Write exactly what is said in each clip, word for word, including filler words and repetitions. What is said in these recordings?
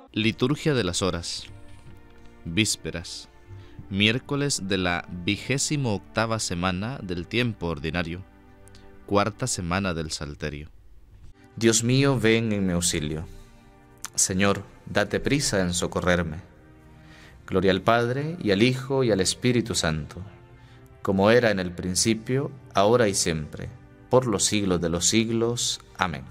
Liturgia de las Horas. Vísperas. Miércoles de la vigésimo octava semana del tiempo ordinario. Cuarta semana del Salterio. Dios mío, ven en mi auxilio. Señor, date prisa en socorrerme. Gloria al Padre, y al Hijo, y al Espíritu Santo, como era en el principio, ahora y siempre, por los siglos de los siglos. Amén.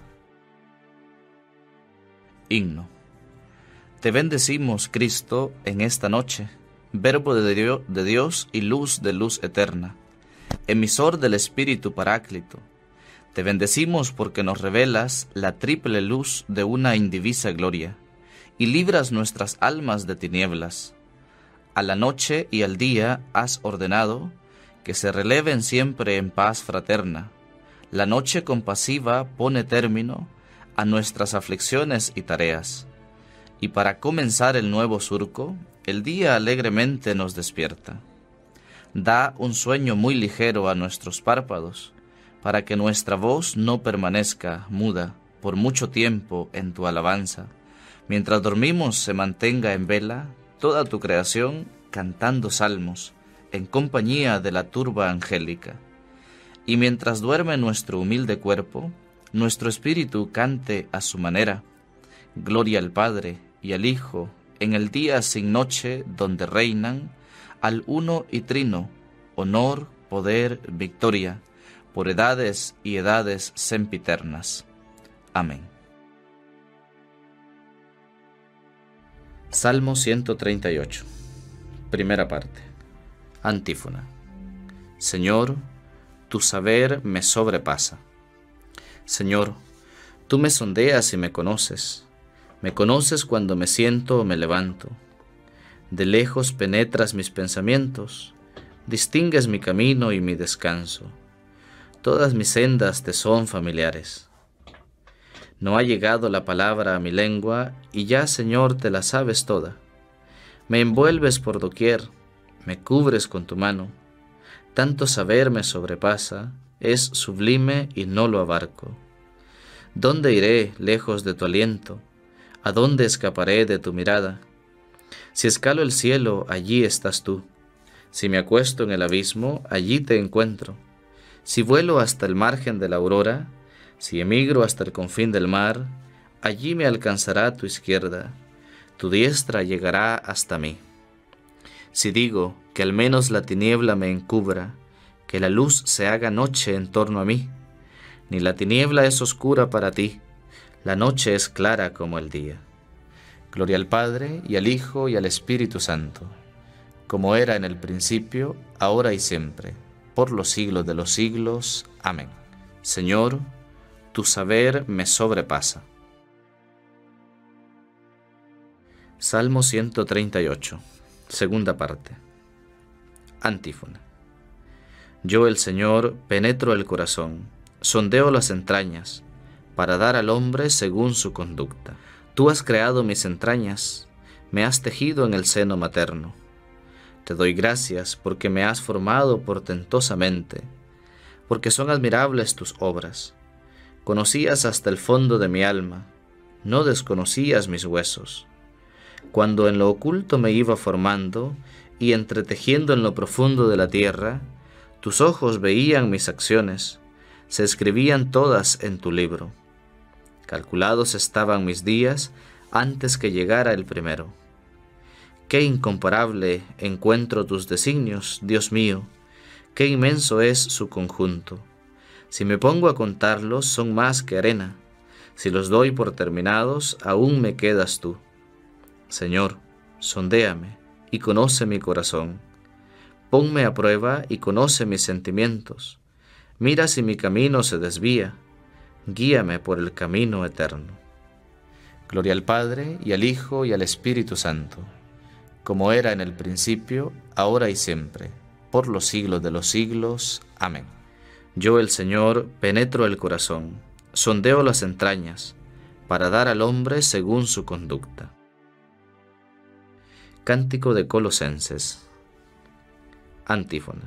Himno. Te bendecimos, Cristo, en esta noche, Verbo de Dios, de Dios y luz de luz eterna, emisor del Espíritu Paráclito. Te bendecimos porque nos revelas la triple luz de una indivisa gloria, y libras nuestras almas de tinieblas. A la noche y al día has ordenado que se releven siempre en paz fraterna. La noche compasiva pone término a nuestras aflicciones y tareas. Y para comenzar el nuevo surco, el día alegremente nos despierta. Da un sueño muy ligero a nuestros párpados, para que nuestra voz no permanezca muda por mucho tiempo en tu alabanza. Mientras dormimos se mantenga en vela toda tu creación cantando salmos, en compañía de la turba angélica. Y mientras duerme nuestro humilde cuerpo, nuestro espíritu cante a su manera. Gloria al Padre y al Hijo, en el día sin noche donde reinan, al uno y trino, honor, poder, victoria, por edades y edades sempiternas. Amén. Salmo ciento treinta y ocho. Primera parte. Antífona. Señor, tu saber me sobrepasa. Señor, tú me sondeas y me conoces. Me conoces cuando me siento o me levanto. De lejos penetras mis pensamientos, distingues mi camino y mi descanso. Todas mis sendas te son familiares. No ha llegado la palabra a mi lengua, y ya, Señor, te la sabes toda. Me envuelves por doquier, me cubres con tu mano. Tanto saber me sobrepasa, es sublime y no lo abarco. ¿Dónde iré lejos de tu aliento? ¿A dónde escaparé de tu mirada? Si escalo el cielo, allí estás tú. Si me acuesto en el abismo, allí te encuentro. Si vuelo hasta el margen de la aurora, si emigro hasta el confín del mar, allí me alcanzará tu izquierda, tu diestra llegará hasta mí. Si digo que al menos la tiniebla me encubra, que la luz se haga noche en torno a mí, ni la tiniebla es oscura para ti, la noche es clara como el día. Gloria al Padre, y al Hijo, y al Espíritu Santo, como era en el principio, ahora y siempre, por los siglos de los siglos. Amén. Señor, tu saber me sobrepasa. Salmo ciento treinta y ocho, segunda parte. Antífona. Yo, el Señor, penetro el corazón, sondeo las entrañas, para dar al hombre según su conducta. Tú has creado mis entrañas, me has tejido en el seno materno. Te doy gracias porque me has formado portentosamente, porque son admirables tus obras. Conocías hasta el fondo de mi alma, no desconocías mis huesos. Cuando en lo oculto me iba formando y entretejiendo en lo profundo de la tierra, tus ojos veían mis acciones, se escribían todas en tu libro. Calculados estaban mis días antes que llegara el primero. Qué incomparable encuentro tus designios, Dios mío, qué inmenso es su conjunto. Si me pongo a contarlos, son más que arena. Si los doy por terminados, aún me quedas tú. Señor, sondéame y conoce mi corazón. Ponme a prueba y conoce mis sentimientos. Mira si mi camino se desvía. Guíame por el camino eterno. Gloria al Padre, y al Hijo, y al Espíritu Santo, como era en el principio, ahora y siempre, por los siglos de los siglos. Amén. Yo, el Señor, penetro el corazón, sondeo las entrañas, para dar al hombre según su conducta. Cántico de Colosenses. Antífona.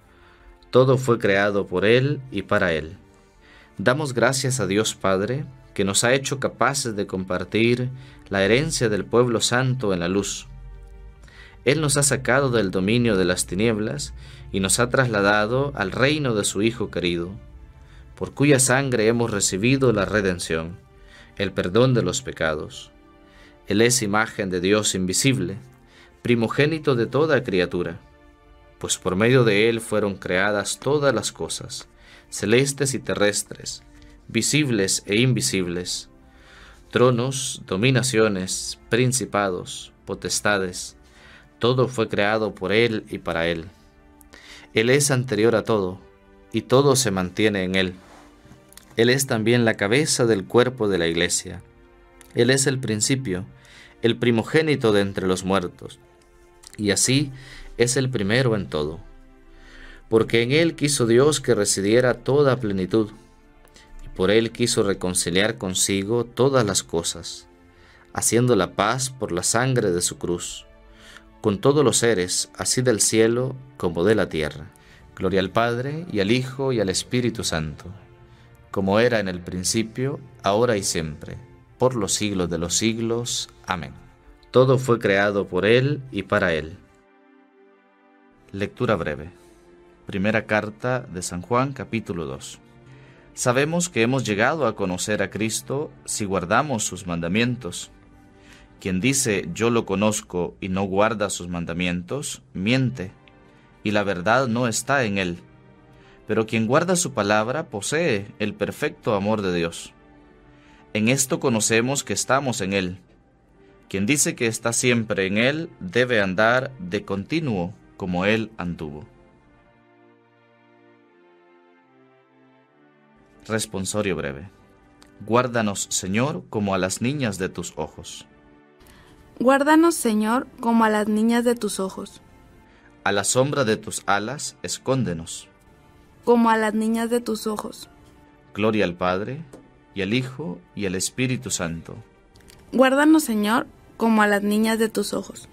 Todo fue creado por Él y para Él. Damos gracias a Dios Padre, que nos ha hecho capaces de compartir la herencia del pueblo santo en la luz. Él nos ha sacado del dominio de las tinieblas y nos ha trasladado al reino de su Hijo querido, por cuya sangre hemos recibido la redención, el perdón de los pecados. Él es imagen de Dios invisible, primogénito de toda criatura, pues por medio de Él fueron creadas todas las cosas, celestes y terrestres, visibles e invisibles, tronos, dominaciones, principados, potestades. Todo fue creado por Él y para Él. Él es anterior a todo, y todo se mantiene en Él. Él es también la cabeza del cuerpo de la Iglesia. Él es el principio, el primogénito de entre los muertos, y así es el primero en todo. Porque en Él quiso Dios que residiera toda plenitud, y por Él quiso reconciliar consigo todas las cosas, haciendo la paz por la sangre de su cruz, con todos los seres, así del cielo como de la tierra. Gloria al Padre, y al Hijo, y al Espíritu Santo, como era en el principio, ahora y siempre, por los siglos de los siglos. Amén. Todo fue creado por Él y para Él. Lectura breve. Primera carta de San Juan, capítulo dos. Sabemos que hemos llegado a conocer a Cristo si guardamos sus mandamientos. Quien dice yo lo conozco y no guarda sus mandamientos, miente, y la verdad no está en él. Pero quien guarda su palabra posee el perfecto amor de Dios. En esto conocemos que estamos en él. Quien dice que está siempre en él debe andar de continuo como él anduvo. Responsorio breve. Guárdanos, Señor, como a las niñas de tus ojos. Guárdanos, Señor, como a las niñas de tus ojos. A la sombra de tus alas, escóndenos. Como a las niñas de tus ojos. Gloria al Padre, y al Hijo, y al Espíritu Santo. Guárdanos, Señor, como a las niñas de tus ojos.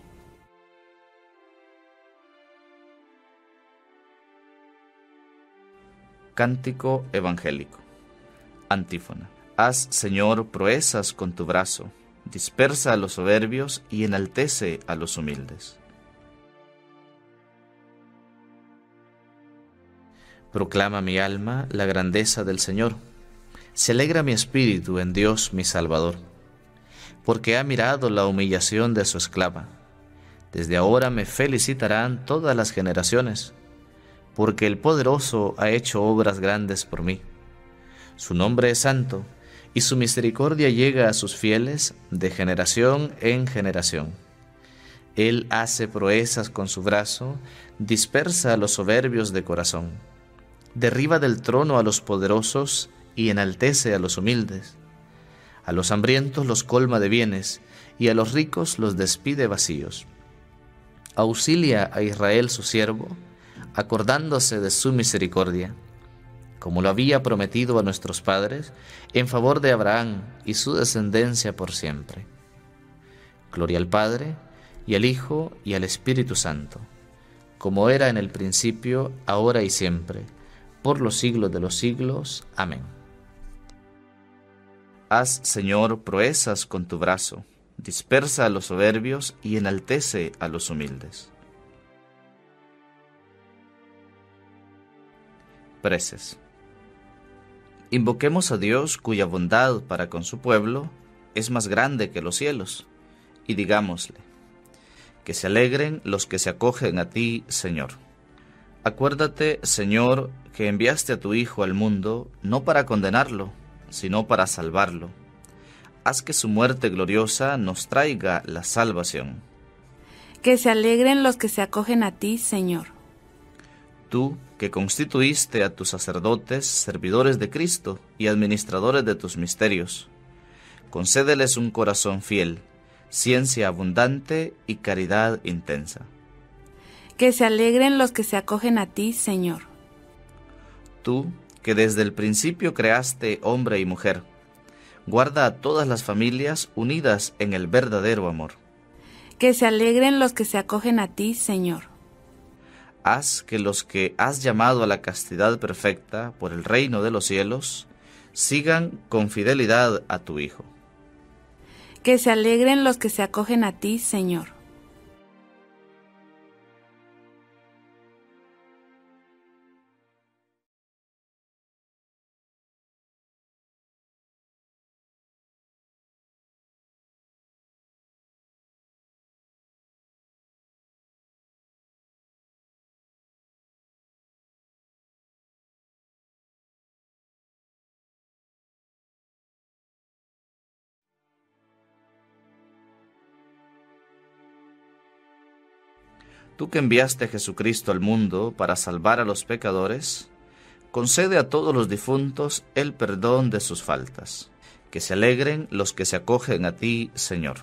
Cántico evangélico. Antífona. Haz, Señor, proezas con tu brazo, dispersa a los soberbios y enaltece a los humildes. Proclama mi alma la grandeza del Señor. Se alegra mi espíritu en Dios mi Salvador, porque ha mirado la humillación de su esclava. Desde ahora me felicitarán todas las generaciones, porque el Poderoso ha hecho obras grandes por mí. Su nombre es santo, y su misericordia llega a sus fieles de generación en generación. Él hace proezas con su brazo, dispersa a los soberbios de corazón, derriba del trono a los poderosos y enaltece a los humildes. A los hambrientos los colma de bienes, y a los ricos los despide vacíos. Auxilia a Israel su siervo, acordándose de su misericordia, como lo había prometido a nuestros padres, en favor de Abraham y su descendencia por siempre. Gloria al Padre, y al Hijo, y al Espíritu Santo, como era en el principio, ahora y siempre, por los siglos de los siglos. Amén. Haz, Señor, proezas con tu brazo, dispersa a los soberbios y enaltece a los humildes. Preces. Invoquemos a Dios, cuya bondad para con su pueblo es más grande que los cielos, y digámosle: que se alegren los que se acogen a ti, Señor. Acuérdate, Señor, que enviaste a tu Hijo al mundo no para condenarlo, sino para salvarlo. Haz que su muerte gloriosa nos traiga la salvación. Que se alegren los que se acogen a ti, Señor. Tú, que constituiste a tus sacerdotes servidores de Cristo y administradores de tus misterios, concédeles un corazón fiel, ciencia abundante y caridad intensa. Que se alegren los que se acogen a ti, Señor. Tú, que desde el principio creaste hombre y mujer, guarda a todas las familias unidas en el verdadero amor. Que se alegren los que se acogen a ti, Señor. Haz que los que has llamado a la castidad perfecta por el reino de los cielos sigan con fidelidad a tu Hijo. Que se alegren los que se acogen a ti, Señor. Tú que enviaste a Jesucristo al mundo para salvar a los pecadores, concede a todos los difuntos el perdón de sus faltas. Que se alegren los que se acogen a ti, Señor.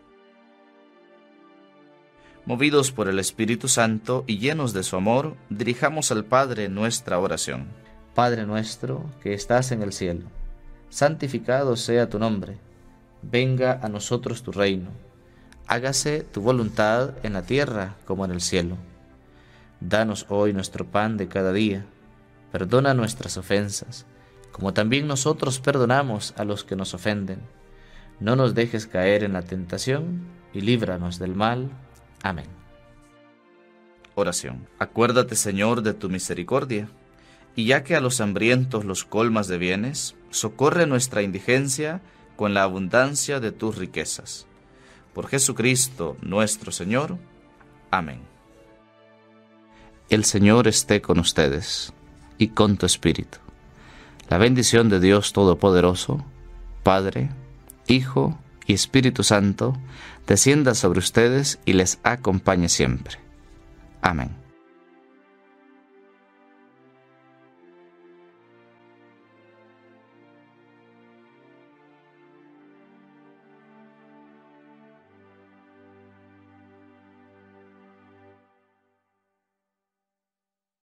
Movidos por el Espíritu Santo y llenos de su amor, dirijamos al Padre nuestra oración. Padre nuestro que estás en el cielo, santificado sea tu nombre. Venga a nosotros tu reino. Hágase tu voluntad en la tierra como en el cielo. Danos hoy nuestro pan de cada día. Perdona nuestras ofensas, como también nosotros perdonamos a los que nos ofenden. No nos dejes caer en la tentación y líbranos del mal. Amén. Oración. Acuérdate, Señor, de tu misericordia, y ya que a los hambrientos los colmas de bienes, socorre nuestra indigencia con la abundancia de tus riquezas. Por Jesucristo nuestro Señor. Amén. El Señor esté con ustedes y con tu espíritu. La bendición de Dios Todopoderoso, Padre, Hijo y Espíritu Santo, descienda sobre ustedes y les acompañe siempre. Amén.